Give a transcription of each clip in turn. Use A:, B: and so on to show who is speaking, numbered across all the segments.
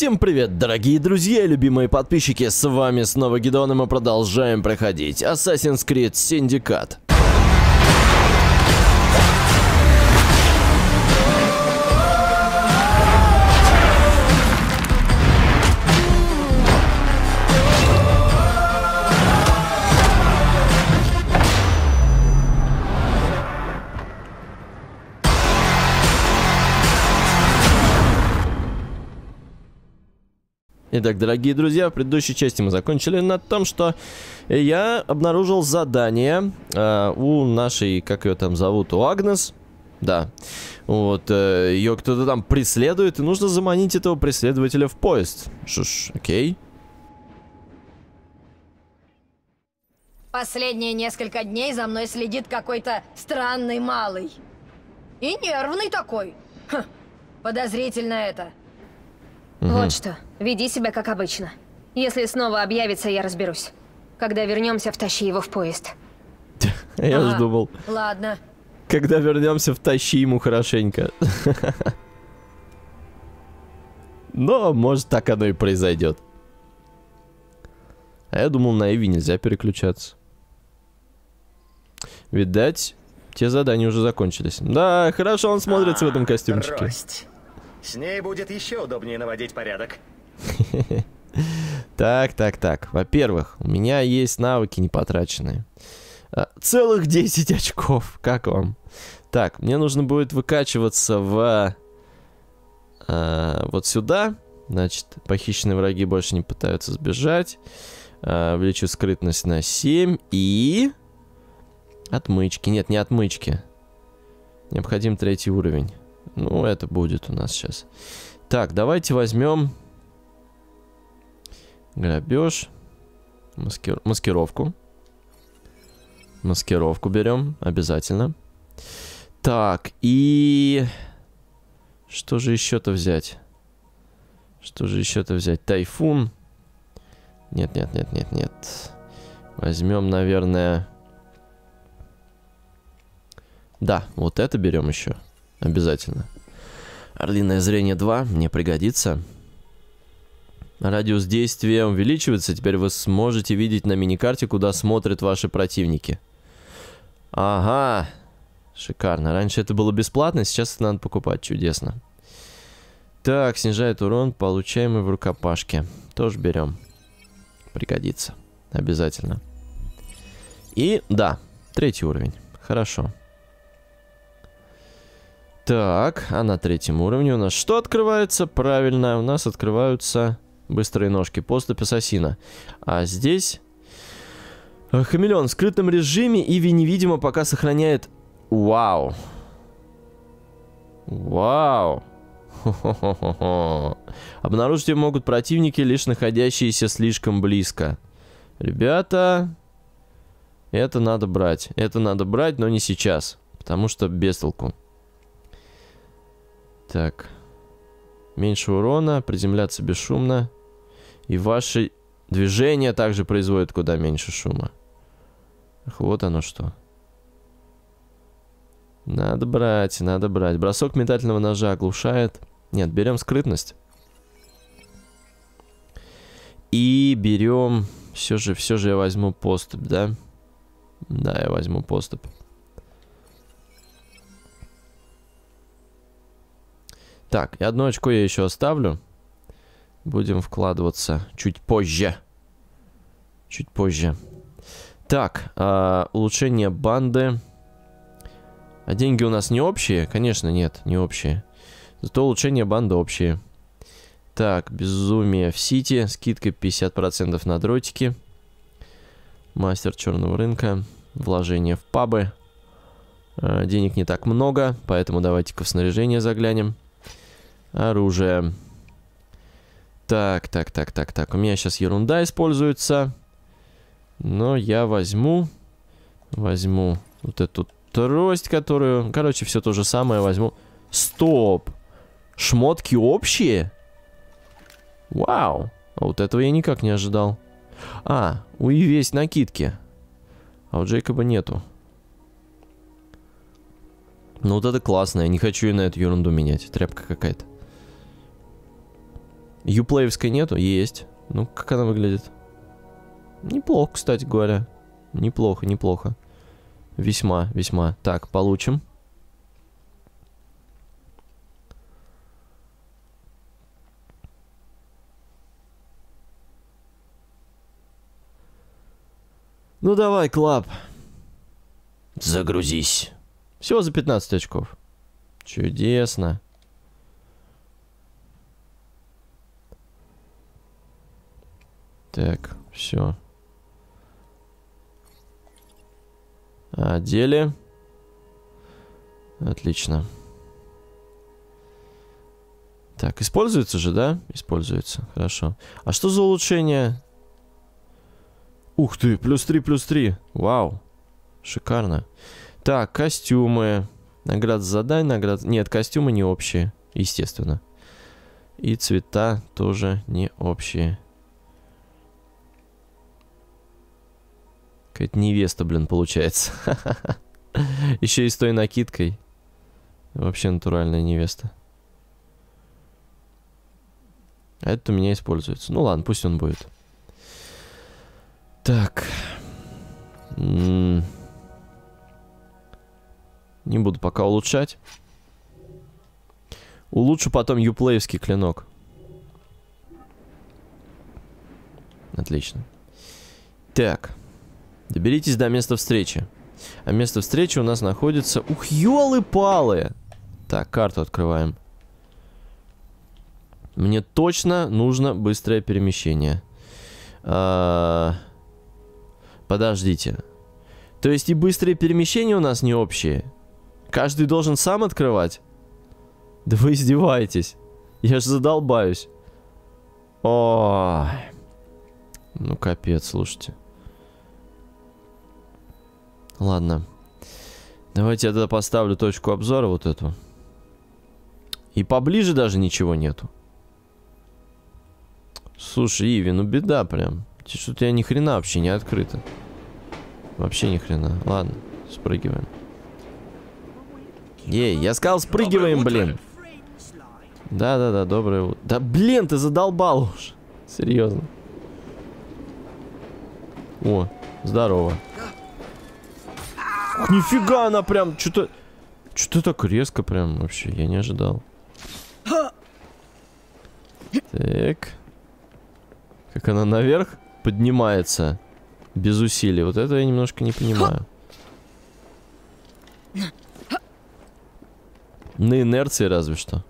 A: Всем привет, дорогие друзья и любимые подписчики, с вами снова Гидеон, и мы продолжаем проходить Assassin's Creed Syndicate. Итак, дорогие друзья, в предыдущей части мы закончили на том, что я обнаружил задание у нашей, как ее там зовут, у Агнес. Да, вот, ее кто-то там преследует, и нужно заманить этого преследователя в поезд. Что ж, окей.
B: Последние несколько дней за мной следит какой-то странный малый. И нервный такой. Хм, подозрительно это.
C: Вот что, веди себя как обычно. Если снова объявится, я разберусь. Когда вернемся, втащи его в поезд.
A: Я же думал.
B: Ладно.
A: Когда вернемся, втащи ему хорошенько. Но, может, так оно и произойдет. А я думал, на Эви нельзя переключаться. Видать, те задания уже закончились. Да, хорошо он смотрится в этом костюмчике.
D: Трость. С ней будет еще удобнее наводить порядок.
A: Так. Во-первых, у меня есть навыки непотраченные. Целых 10 очков. Как вам? Так, мне нужно будет выкачиваться в... вот сюда. Значит, похищенные враги больше не пытаются сбежать. Увеличу скрытность на 7. И... Отмычки. Нет, не отмычки. Необходим 3-й уровень. Ну, это будет у нас сейчас. Так, давайте возьмем грабеж, маскировку. Маскировку берем, обязательно. Так, и... Что же еще-то взять? Тайфун. Нет. Возьмем, наверное... Да, вот это берем еще. Обязательно. Орлиное зрение 2 мне пригодится. Радиус действия увеличивается. Теперь вы сможете видеть на миникарте, куда смотрят ваши противники. Ага. Шикарно. Раньше это было бесплатно, сейчас это надо покупать. Чудесно. Так, снижает урон, получаемый в рукопашке. Тоже берем. Пригодится. Обязательно. И, да, 3-й уровень. Хорошо. Так, а на 3-м уровне у нас что открывается? Правильно, у нас открываются быстрые ножки. Поступь ассасина. А здесь... Хамелеон в скрытом режиме и невидимо пока сохраняет... Вау. Хо-хо-хо-хо. Обнаружить ее могут противники, лишь находящиеся слишком близко. Ребята... Это надо брать. Но не сейчас. Потому что без толку. Так. Меньше урона, приземляться бесшумно. И ваши движения также производят куда меньше шума. Ах, вот оно что. Надо брать. Бросок метательного ножа оглушает. Нет, берем скрытность. И берем... Все же я возьму поступь, да? Да, я возьму поступь. Так, и 1 очко я еще оставлю. Будем вкладываться чуть позже. Так, улучшение банды. А деньги у нас не общие? Конечно, нет, не общие. Зато улучшение банды общие. Так, безумие в Сити. Скидка 50% на дротики. Мастер черного рынка. Вложение в пабы. Денег не так много, поэтому давайте-ка в снаряжение заглянем. Оружие. Так. У меня сейчас ерунда используется. Но я возьму вот эту трость, которую... Короче, все то же самое возьму. Стоп! Шмотки общие? Вау! А вот этого я никак не ожидал. А, у Иви есть накидки. А у Джейкоба нету. Ну вот это классно. Я не хочу и на эту ерунду менять. Тряпка какая-то. Юплеевской нету? Есть. Ну, как она выглядит? Неплохо, кстати говоря. Неплохо, неплохо. Весьма, весьма. Так, получим. Ну давай, Клаб. Загрузись. Всего за 15 очков. Чудесно. Так, все. Одели. Отлично. Так, используется же, да? Используется. Хорошо. А что за улучшение? Ух ты, +3, +3. Вау. Шикарно. Так, костюмы. Награда за задание, награда... Нет, костюмы не общие, естественно. И цвета тоже не общие. Какая-то невеста, блин, получается. Еще и с той накидкой. Вообще натуральная невеста. А это у меня используется. Ну ладно, пусть он будет. Так. Не буду пока улучшать. Улучшу потом юплеевский клинок. Отлично. Так. Доберитесь до места встречи. А место встречи у нас находится... Ух, ёлы-палы! Так, карту открываем. Мне точно нужно быстрое перемещение. Подождите. То есть и быстрые перемещения у нас не общие? Каждый должен сам открывать? Да вы издеваетесь. Я ж задолбаюсь. Ой. Ну капец, слушайте. Ладно. Давайте я тогда поставлю точку обзора вот эту. И поближе даже ничего нету. Слушай, Иви, ну беда прям. Что-то у тебя ни хрена вообще не открыто. Вообще ни хрена. Ладно, спрыгиваем. Ей, я сказал, спрыгиваем, блин. Да-да-да, доброе утро. Да блин, ты задолбал уж. Серьезно. О, здорово. Нифига она прям, что-то... Что-то так резко прям вообще, я не ожидал. Так. Как она наверх поднимается без усилий. Вот это я немножко не понимаю. На инерции разве что.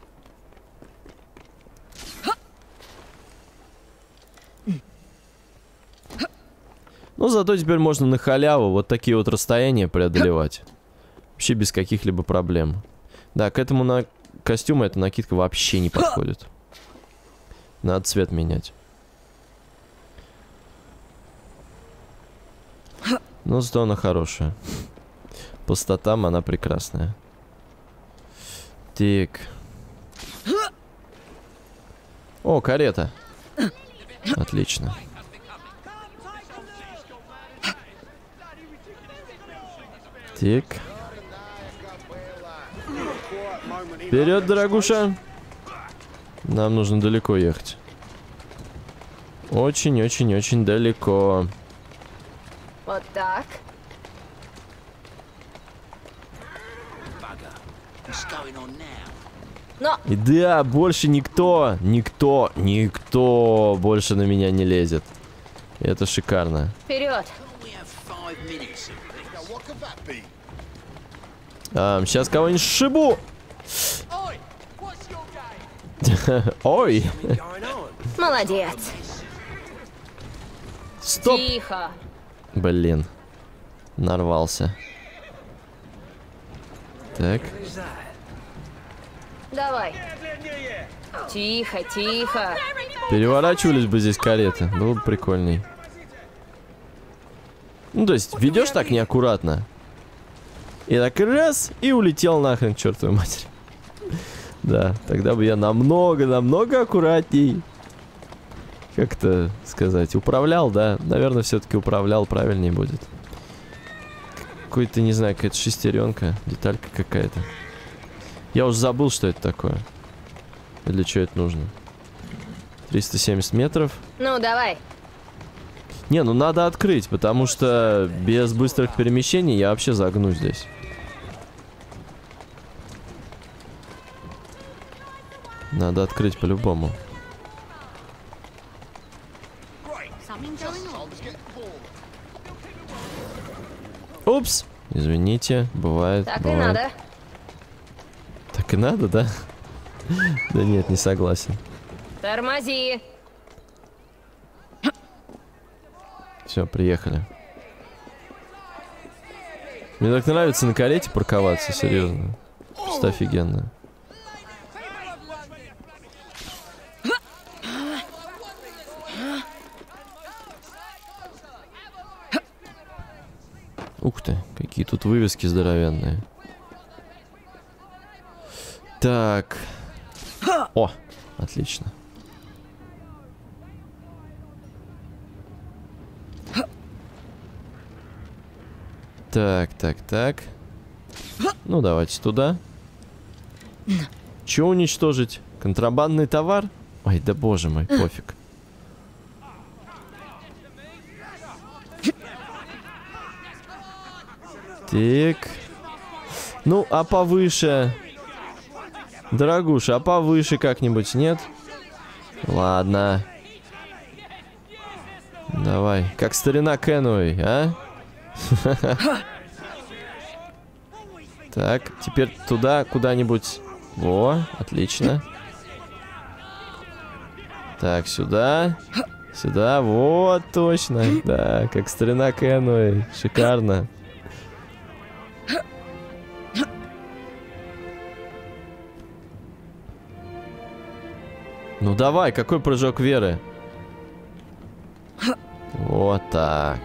A: Но зато теперь можно на халяву вот такие вот расстояния преодолевать. Вообще без каких-либо проблем. Да, к этому костюму эта накидка вообще не подходит. Надо цвет менять. Но зато она хорошая. По статам она прекрасная. Так. О, карета. Отлично. Так. Вперед, дорогуша. Нам нужно далеко ехать. Очень-очень-очень далеко.
C: Вот так. Но...
A: И да, больше никто больше на меня не лезет. Это шикарно.
C: Вперед.
A: Сейчас кого-нибудь сшибу. Ой.
C: Молодец.
A: Стоп.
C: Тихо.
A: Блин. Нарвался. Так.
C: Давай. Тихо, тихо.
A: Переворачивались бы здесь кареты. Было бы прикольней. Ну, то есть, ведешь так неаккуратно. И так раз, и улетел нахрен к чертовой матери. Да, тогда бы я намного аккуратней. Как-то сказать, управлял, да? Наверное, все-таки управлял, правильнее будет. Какой-то, не знаю, какая-то шестеренка, деталька какая-то. Я уже забыл, что это такое. И для чего это нужно. 370 метров.
C: Ну, давай.
A: Не, ну надо открыть, потому что без быстрых перемещений я вообще загну здесь. Надо открыть по-любому. Упс! Извините, бывает.
C: Так
A: бывает.
C: и надо.
A: Так и надо, да? Да нет, не согласен.
C: Тормози.
A: Все, приехали. Мне так нравится на карете парковаться, серьезно. Просто офигенно. Ух ты, какие тут вывески здоровенные. Так. О, отлично. Так. Ну, давайте туда. Че уничтожить? Контрабандный товар? Ой, да боже мой, пофиг. Так. Ну, а повыше? Дорогуша, а повыше как-нибудь, нет? Ладно. Давай, как старина Кенуэй, а? Так, теперь туда, куда-нибудь. О, отлично. Так, сюда. Сюда, вот, точно. Да, как старина Кенуэй. Шикарно. Ну давай, какой прыжок веры? Вот так.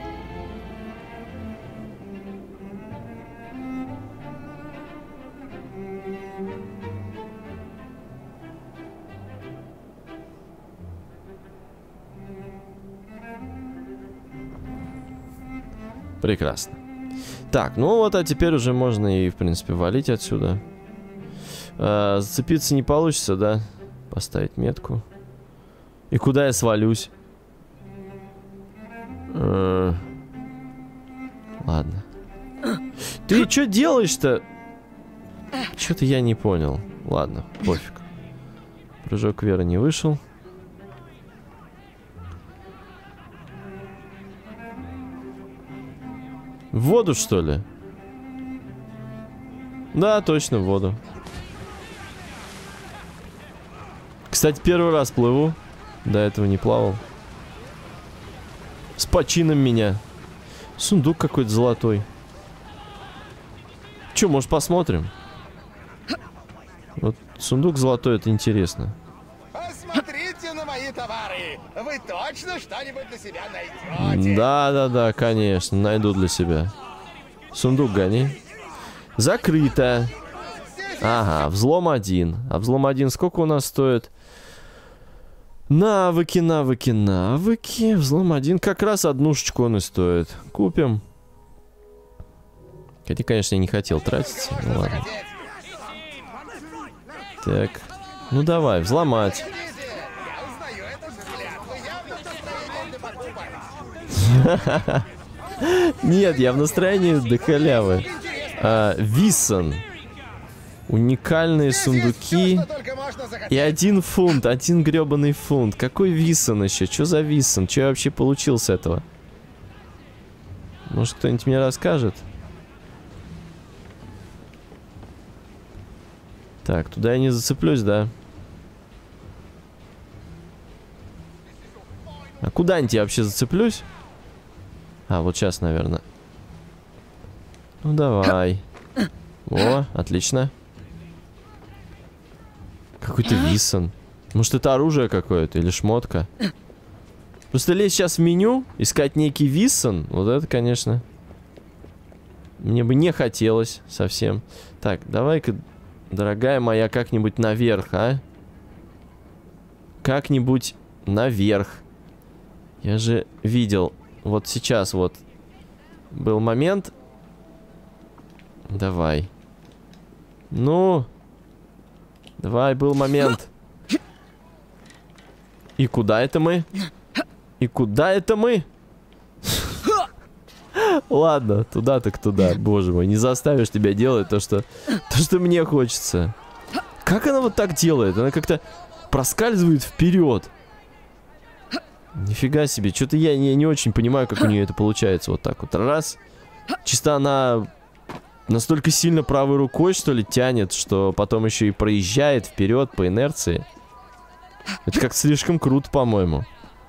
A: Прекрасно. Так, ну вот, а теперь уже можно и, в принципе, валить отсюда. Зацепиться не получится, да? Поставить метку. И куда я свалюсь? Ладно. Ты что делаешь-то? Что-то я не понял. Ладно, пофиг. Прыжок веры не вышел. В воду, что ли? Да, точно, в воду. Кстати, первый раз плыву. До этого не плавал. С почином меня. Сундук какой-то золотой. Че, может, посмотрим? Вот сундук золотой, это интересно.
E: Посмотрите на мои товары. Вы точно что-нибудь для себя найдете?
A: Да, конечно, найду для себя. Сундук гони. Закрыто. Ага, взлом 1. А взлом 1 сколько у нас стоит? Навыки. Взлом 1 как раз однушечку он и стоит. Купим. Хотя, конечно, я не хотел тратиться. Ну ладно. Так. Ну давай, взломать. Нет, я в настроении до халявы. Виссон. Уникальные сундуки. И 1 фунт, 1 гребаный фунт. Какой Виссон еще? Что за Виссон? Что я вообще получил с этого? Может, кто-нибудь мне расскажет? Так, туда я не зацеплюсь, да? А куда-нибудь я вообще зацеплюсь? А, вот сейчас, наверное. Ну, давай. О, отлично. Какой-то Виссон. Может, это оружие какое-то или шмотка? Просто лезть сейчас в меню, искать некий Виссон, вот это, конечно, мне бы не хотелось совсем. Так, давай-ка, дорогая моя, как-нибудь наверх, а? Как-нибудь наверх. Я же видел, вот сейчас вот был момент. Давай. Ну... Давай, был момент. И куда это мы? И куда это мы? Ладно, туда так туда, боже мой. Не заставишь тебя делать то, что мне хочется. Как она вот так делает? Она как-то проскальзывает вперед. Нифига себе. Что-то я не очень понимаю, как у нее это получается. Вот так вот. Раз. Чисто она настолько сильно правой рукой, что ли, тянет, что потом еще и проезжает вперед по инерции. Это как слишком круто, по-моему.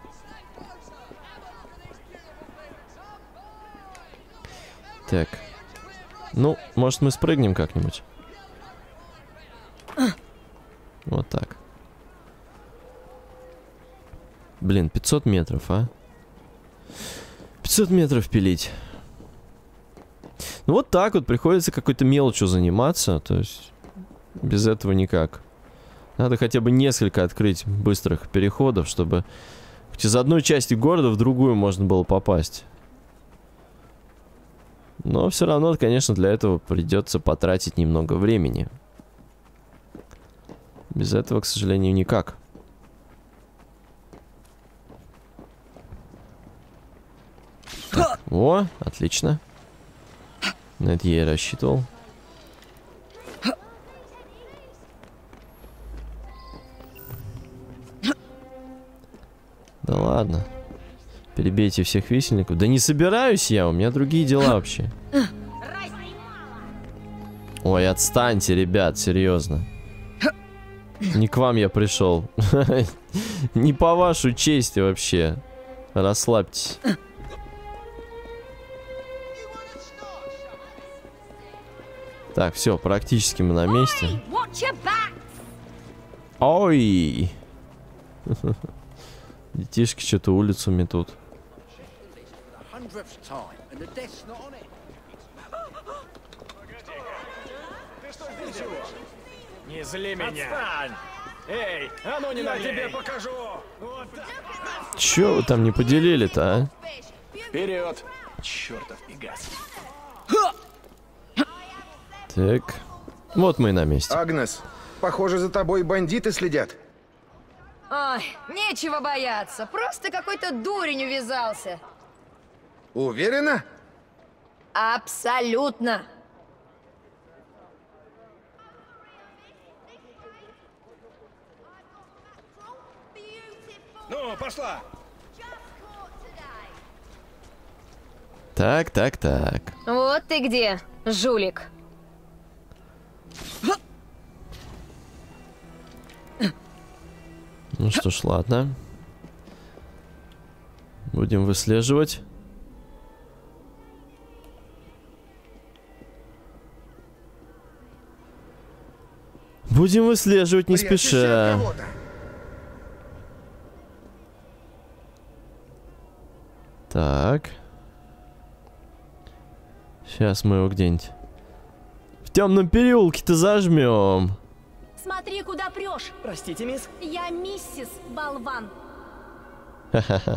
A: Так. Ну, может, мы спрыгнем как-нибудь? Вот так. Блин, 500 метров, а? 500 метров пилить. Ну вот так вот, приходится какой-то мелочью заниматься. То есть, без этого никак. Надо хотя бы несколько открыть быстрых переходов, чтобы из одной части города в другую можно было попасть. Но все равно, конечно, для этого придется потратить немного времени. Без этого, к сожалению, никак. Так, о, отлично. На это я и рассчитывал. Да ладно. Перебейте всех висельников. Да не собираюсь я, у меня другие дела вообще. Ой, отстаньте, ребят, серьезно. Не к вам я пришел. Не по вашей чести вообще. Расслабьтесь. Так, все, практически мы на месте. Ой! Детишки что-то улицу метут.
D: Не зли меня. Отстань. Эй, а ну не наглей. Я тебе покажу. Вот так.
A: Чё вы там не поделили-то, а?
D: Вперед. Чертов пегас.
A: Так. Вот мы и на месте.
E: Агнес, похоже, за тобой бандиты следят.
B: Ой, нечего бояться. Просто какой-то дурень увязался.
E: Уверена?
B: Абсолютно.
D: Ну, пошла.
A: Так, так, так.
C: Вот ты где, жулик.
A: Ну что ж, ладно. Будем выслеживать. Будем выслеживать не спеша. Так. Сейчас мы его где-нибудь в темном переулке-то зажмем.
F: Смотри, куда прешь.
D: Простите, мисс.
F: Я миссис Болван.
A: Ха-ха-ха.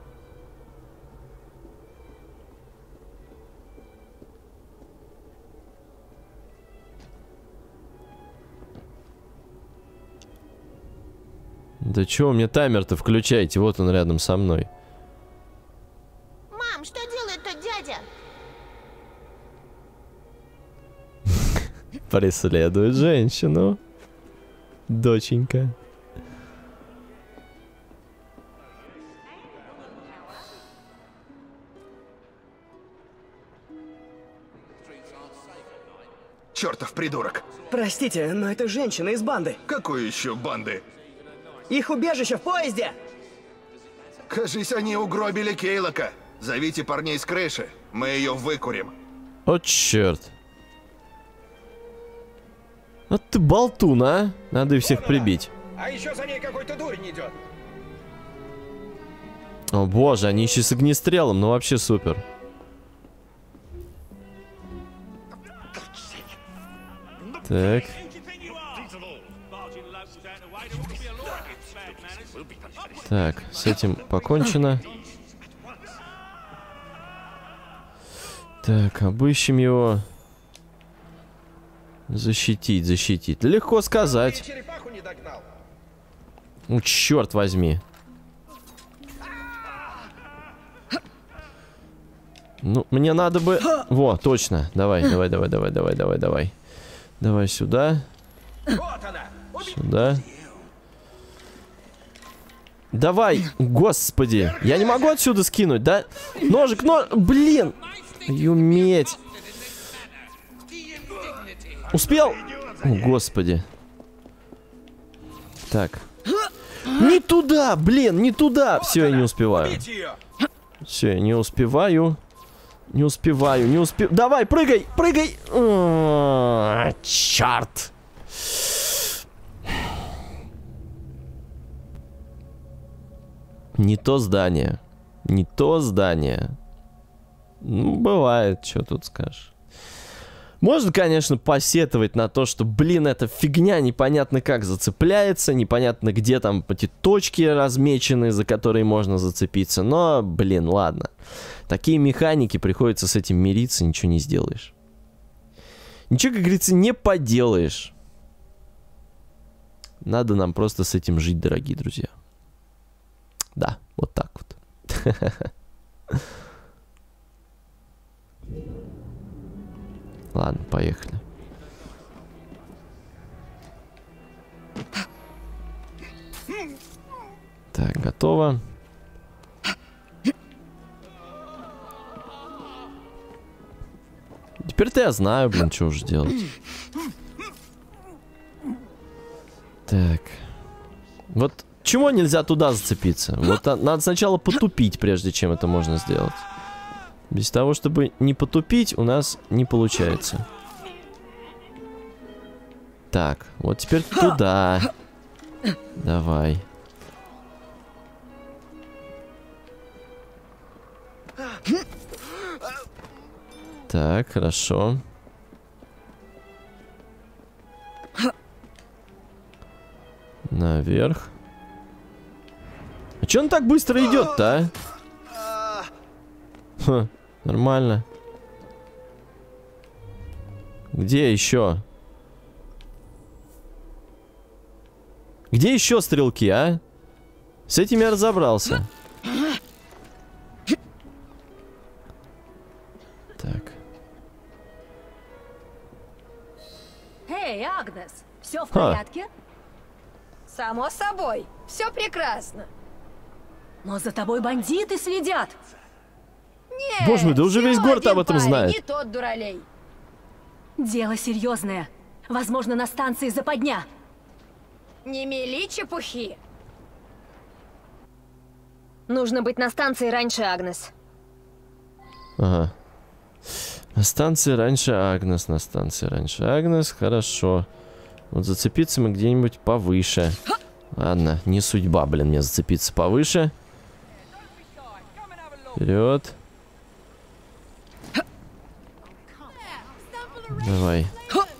A: Да чё, мне таймер-то включайте, вот он рядом со мной.
F: Мам, что делает тот дядя?
A: Преследует женщину. Доченька.
E: Чертов придурок.
G: Простите, но это женщина из банды.
E: Какой еще банды?
G: Их убежище в поезде!
E: Кажись, они угробили Кейлока. Зовите парней с крыши. Мы ее выкурим.
A: О, черт. Вот ты болтун, а? Надо их всех прибить.
D: А еще за ней какой-то дурень идет.
A: О боже, они еще с огнестрелом, ну вообще супер. Так. Так, с этим покончено. Так, обыщем его. Защитить, защитить. Легко сказать.
E: Черепаху не догнал.
A: Ну, черт возьми. Ну, мне надо бы... Во, точно. Давай. Давай сюда. Сюда. Давай, господи. Я не могу отсюда скинуть, да? Ножик, блин. Юметь. Успел? О, господи. Так. Не туда, блин, не туда. Все, я не успеваю. Все, я не успеваю. Не успеваю. Давай, прыгай. Черт. Не то здание. Ну, бывает, что тут скажешь. Можно, конечно, посетовать на то, что, блин, эта фигня непонятно как зацепляется, непонятно где там эти точки размечены, за которые можно зацепиться. Но, блин, ладно. Такие механики, приходится с этим мириться, ничего не сделаешь. Ничего, как говорится, не поделаешь. Надо нам просто с этим жить, дорогие друзья. Да, вот так вот. Ладно, поехали. Так, готово. Теперь-то я знаю, блин, что уже делать. Так. Вот чего нельзя туда зацепиться? Вот надо сначала потупить, прежде чем это можно сделать. Без того, чтобы не потупить, у нас не получается. Так, вот теперь туда. Давай. Так, хорошо. Наверх. А чё он так быстро идет-то, а? Ха, нормально. Где еще? Где еще стрелки, а? С этим я разобрался. Так.
B: Эй, Агнес, все в порядке? Само собой, все прекрасно. Но за тобой бандиты следят. Нет,
A: боже мой, да уже весь город об этом
B: парень,
A: знает.
B: Не тот дуралей.
F: Дело серьезное. Возможно, на станции западня.
B: Не мели чепухи.
C: Нужно быть на станции раньше, Агнес.
A: Ага. На станции раньше Агнес, на станции раньше Агнес, хорошо. Вот зацепиться мы где-нибудь повыше. Ладно, не судьба, блин, мне зацепиться повыше. Вперед. Давай.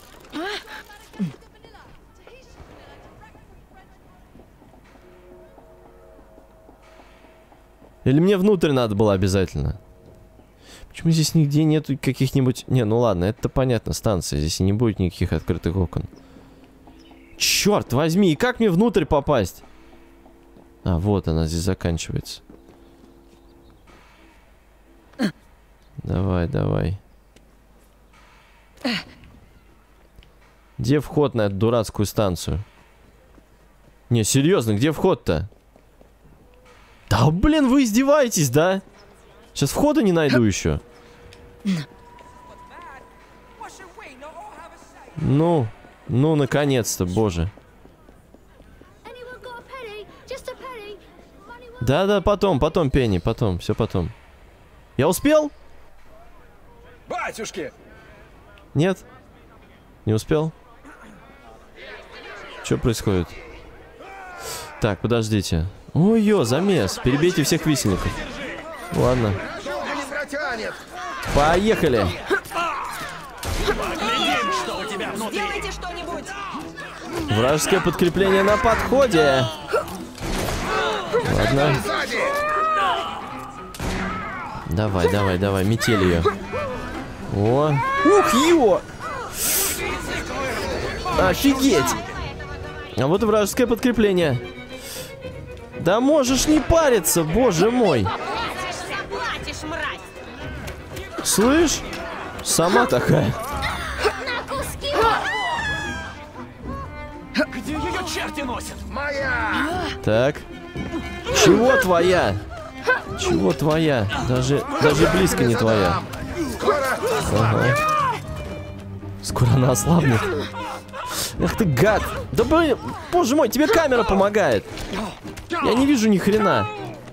A: Или мне внутрь надо было обязательно? Почему здесь нигде нету каких-нибудь... Не, ну ладно, это понятно, станция. Здесь не будет никаких открытых окон. Черт возьми, и как мне внутрь попасть? А, вот она здесь заканчивается. Давай, давай. Где вход на эту дурацкую станцию? Не, серьезно, где вход-то? Да, блин, вы издеваетесь, да? Сейчас входа не найду еще. Ну, наконец-то, боже. Да, потом, Пенни, потом, все потом. Я успел?
D: Батюшки!
A: Нет? Не успел? Что происходит? Так, подождите. Ой-ё, замес. Перебейте всех висельников. Ладно. Поехали.
B: Сделайте что-нибудь.
A: Вражеское подкрепление на подходе. Ладно. Давай, метель ее. О. Ух, ё! Офигеть! А вот и вражеское подкрепление. Да можешь не париться, боже мой. Слышь? Сама такая.
D: Где ее черти носят?
E: Моя!
A: Так. Чего твоя? Чего твоя? Даже близко не твоя.
E: Скоро!
A: Ага. Скоро она ослабнет. Эх ты гад! Да блин, боже мой, тебе камера помогает. Я не вижу ни хрена.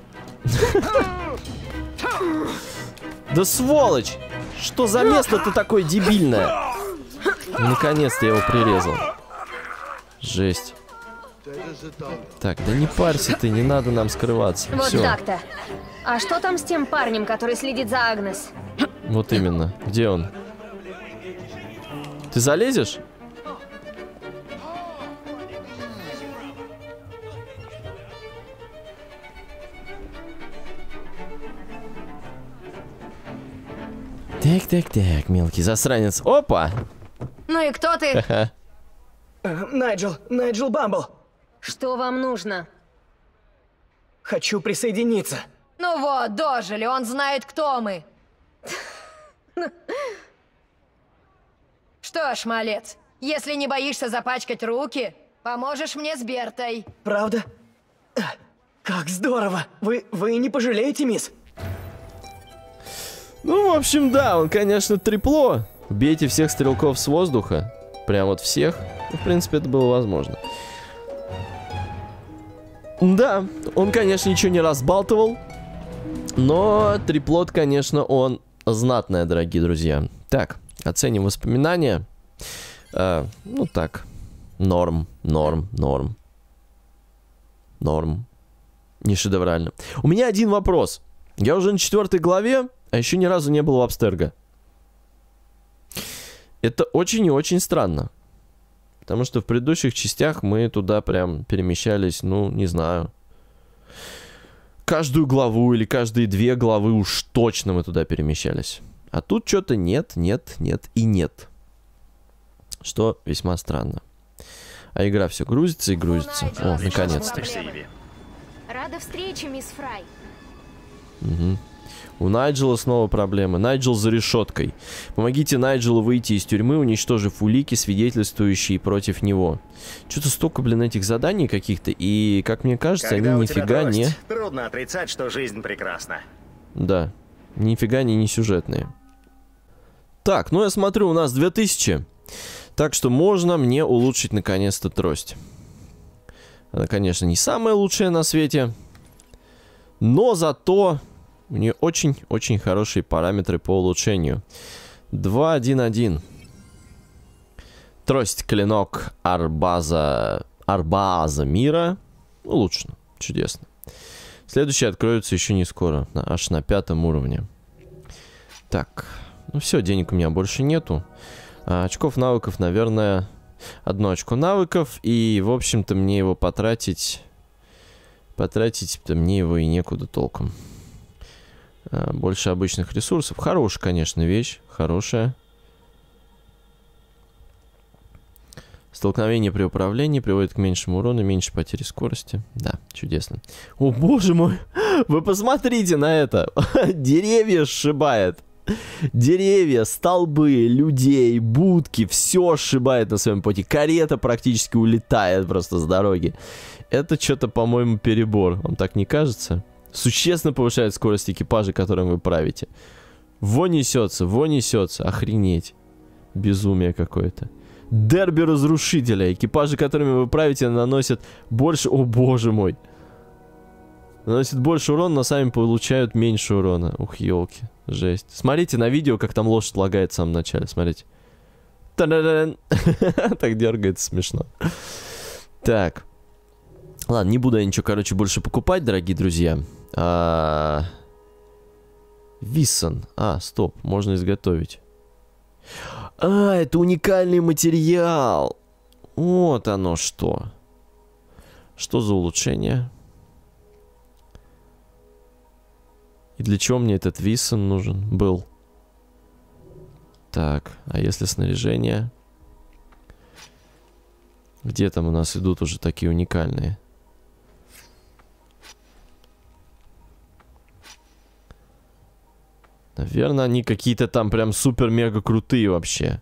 A: Да сволочь! Что за место-то такое дебильное? Наконец-то я его прирезал. Жесть. Так, да не парься ты, не надо нам скрываться.
C: Вот
A: Всё.
C: так-то. А что там с тем парнем, который следит за Агнес?
A: Вот именно. Где он? Ты залезешь? Так, мелкий засранец. Опа!
B: Ну и кто ты?
A: Ха-ха.
G: Найджел Бамбл.
C: Что вам нужно?
G: Хочу присоединиться.
B: Ну вот, дожили, он знает, кто мы. Что ж, малец, если не боишься запачкать руки, поможешь мне с Бертой.
G: Правда? Как здорово! Вы не пожалеете, мисс?
A: Ну, в общем, да, он, конечно, трепло. Бейте всех стрелков с воздуха. Прям вот всех. Ну, в принципе, это было возможно. Да, он, конечно, ничего не разбалтывал. Но треплот, конечно, он знатная, дорогие друзья. Так, оценим воспоминания. Ну так, норм. Не шедеврально. У меня один вопрос. Я уже на 4 главе, а еще ни разу не был в Абстерго. Это очень и очень странно. Потому что в предыдущих частях мы туда прям перемещались, ну, не знаю. Каждую главу или каждые 2 главы уж точно мы туда перемещались. А тут что-то нет. Что весьма странно. А игра все грузится и грузится. О, наконец-то.
C: Рада встрече, мисс Фрай.
A: Угу. У Найджела снова проблемы. Найджел за решеткой. Помогите Найджелу выйти из тюрьмы, уничтожив улики, свидетельствующие против него. Что-то столько, блин, этих заданий каких-то. И, как мне кажется,
H: Когда
A: они
H: у тебя
A: нифига
H: трость,
A: не...
H: Трудно отрицать, что жизнь прекрасна.
A: Да. Нифига не сюжетные. Так, ну я смотрю, у нас 2000. Так что можно мне улучшить наконец-то трость. Она, конечно, не самая лучшая на свете. Но зато у нее очень-очень хорошие параметры по улучшению. 2-1-1. Трость, клинок, арбаза мира. Улучшено. Чудесно. Следующий откроется еще не скоро. Аж на 5-м уровне. Так. Ну все, денег у меня больше нету. Очков навыков, наверное, 1 очко навыков. И, в общем-то, мне его потратить... Потратить-то мне его и некуда толком. Больше обычных ресурсов. Хорошая, конечно, вещь. Хорошая. Столкновение при управлении приводит к меньшему урону, меньше потери скорости. Да, чудесно. О, боже мой! Вы посмотрите на это! Деревья сшибает. Деревья, столбы, людей, будки. Все сшибает на своем пути. Карета практически улетает просто с дороги. Это что-то, по-моему, перебор. Вам так не кажется? Существенно повышает скорость экипажа, которым вы правите. Во несется. Охренеть. Безумие какое-то. Дерби разрушителя. Экипажи, которыми вы правите, наносят больше... О, боже мой. Наносят больше урона, но сами получают меньше урона. Ух, елки. Жесть. Смотрите на видео, как там лошадь лагает в самом начале. Смотрите. Так дергается, смешно. Так. Ладно, не буду я ничего, короче, больше покупать, дорогие друзья. Виссон. Стоп, можно изготовить. Это уникальный материал. Вот оно что. Что за улучшение? И для чего мне этот Виссон нужен был? Так, а если снаряжение? Где там у нас идут уже такие уникальные? Наверное, они какие-то там прям супер-мега крутые вообще.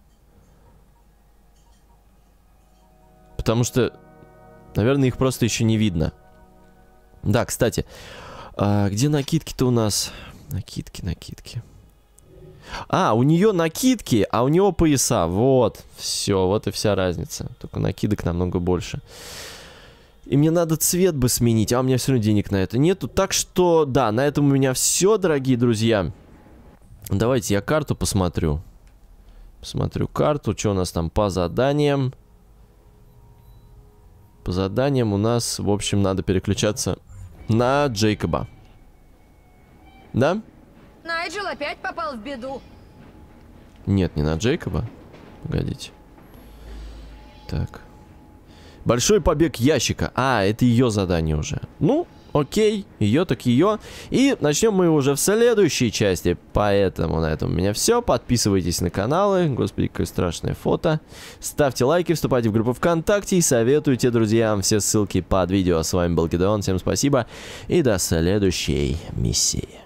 A: Потому что, наверное, их просто еще не видно. Да, кстати, где накидки-то у нас? Накидки. А, у нее накидки, а у него пояса. Вот, все, вот и вся разница. Только накидок намного больше. И мне надо цвет бы сменить, а у меня все равно денег на это нету. Так что, да, на этом у меня все, дорогие друзья. Давайте я карту посмотрю. Посмотрю карту, что у нас там по заданиям. По заданиям у нас, в общем, надо переключаться на Джейкоба. Да?
B: Найджел опять попал в беду.
A: Нет, не на Джейкоба. Погодите. Так. Большой побег ящика. А, это ее задание уже. Ну, окей, ее так ее. И начнем мы уже в следующей части. Поэтому на этом у меня все. Подписывайтесь на каналы. Господи, какое страшное фото. Ставьте лайки, вступайте в группу ВКонтакте и советуйте друзьям. Все ссылки под видео. С вами был Гидеон. Всем спасибо. И до следующей миссии.